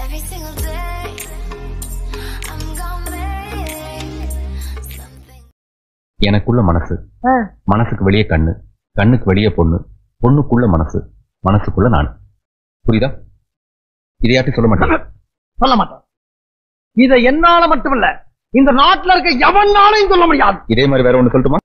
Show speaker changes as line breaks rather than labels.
எனக்குள்ள மனசு, மனசுக்கு வெளியே கண்ணு, கண்ணுக்கு வெளியே பொண்ணு, பொண்ணுக்குள்ள மனசு, மனசுக்குள்ள நான். புரியுதா? இதை யார்ட்டும் சொல்ல மாட்டேன்.
சொல்ல மாட்டேன். இதை என்னால மட்டுமல்ல, இந்த நாட்டுல இருக்க எவனாலையும் சொல்ல முடியாது.
இதே மாதிரி வேற ஒண்ணு சொல்லட்டுமா?